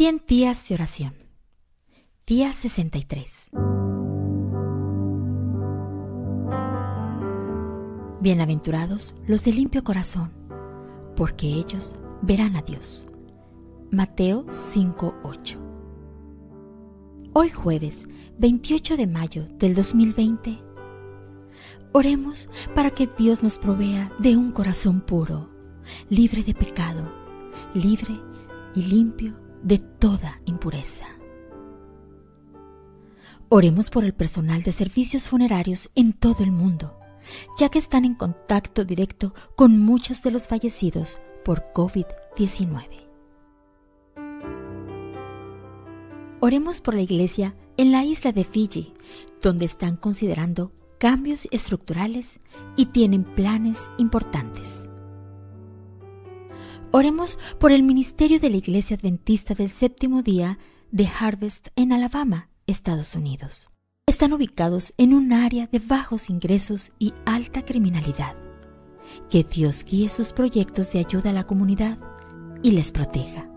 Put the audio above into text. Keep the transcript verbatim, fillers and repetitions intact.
cien días de oración. Día sesenta y tres. Bienaventurados los de limpio corazón, porque ellos verán a Dios. Mateo cinco ocho. Hoy jueves veintiocho de mayo del dos mil veinte, oremos para que Dios nos provea de un corazón puro, libre de pecado, libre y limpio de toda impureza. Oremos por el personal de servicios funerarios en todo el mundo, ya que están en contacto directo con muchos de los fallecidos por COVID diecinueve. Oremos por la iglesia en la isla de Fiji, donde están considerando cambios estructurales y tienen planes importantes. Oremos por el ministerio de la Iglesia Adventista del Séptimo Día de Harvest en Alabama, Estados Unidos. Están ubicados en un área de bajos ingresos y alta criminalidad. Que Dios guíe sus proyectos de ayuda a la comunidad y les proteja.